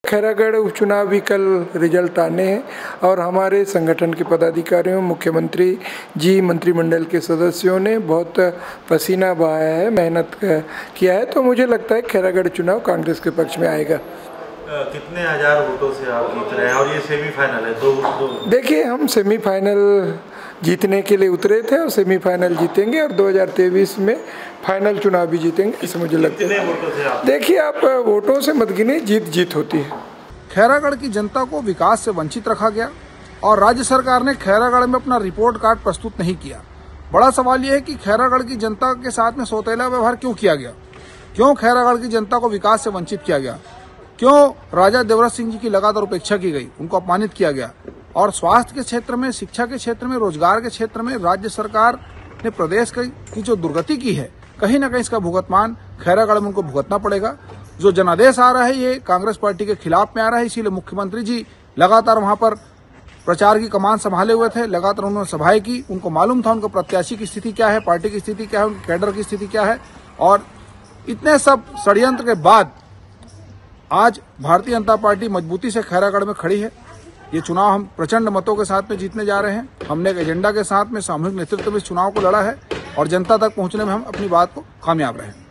खैरागढ़ उपचुनाव भी कल रिजल्ट आने हैं और हमारे संगठन के पदाधिकारियों, मुख्यमंत्री जी, मंत्रिमंडल के सदस्यों ने बहुत पसीना बहाया है, मेहनत किया है। तो मुझे लगता है खैरागढ़ चुनाव कांग्रेस के पक्ष में आएगा। कितने हजार वोटों से आप जीत रहे हैं और ये सेमीफाइनल है? दो देखिए, हम सेमीफाइनल जीतने के लिए उतरे थे और सेमीफाइनल जीतेंगे और 2023 में फाइनल चुनाव भी जीतेंगे, ऐसे मुझे लगता है। कितने वोटों से आप? देखिए, आप वोटों से मत गिने, जीत होती है। खैरागढ़ की जनता को विकास से वंचित रखा गया और राज्य सरकार ने खैरागढ़ में अपना रिपोर्ट कार्ड प्रस्तुत नहीं किया। बड़ा सवाल यह है कि खैरागढ़ की जनता के साथ में सौतेला व्यवहार क्यों किया गया? क्यों खैरागढ़ की जनता को विकास से वंचित किया गया? क्यों राजा देवराज सिंह जी की लगातार उपेक्षा की गई, उनको अपमानित किया गया? और स्वास्थ्य के क्षेत्र में, शिक्षा के क्षेत्र में, रोजगार के क्षेत्र में राज्य सरकार ने प्रदेश की जो दुर्गति की है, कहीं ना कहीं इसका भुगतान खैरागढ़ में उनको भुगतना पड़ेगा। जो जनादेश आ रहा है ये कांग्रेस पार्टी के खिलाफ में आ रहा है, इसीलिए मुख्यमंत्री जी लगातार वहां पर प्रचार की कमान संभाले हुए थे, लगातार उन्होंने सभाएं की। उनको मालूम था उनको प्रत्याशी की स्थिति क्या है, पार्टी की स्थिति क्या है, उनके कैडर की स्थिति क्या है। और इतने सब षड्यंत्र के बाद आज भारतीय जनता पार्टी मजबूती से खैरागढ़ में खड़ी है। ये चुनाव हम प्रचंड मतों के साथ में जीतने जा रहे हैं। हमने एक एजेंडा के साथ में सामूहिक नेतृत्व में इस चुनाव को लड़ा है और जनता तक पहुंचने में हम अपनी बात को कामयाब रहे।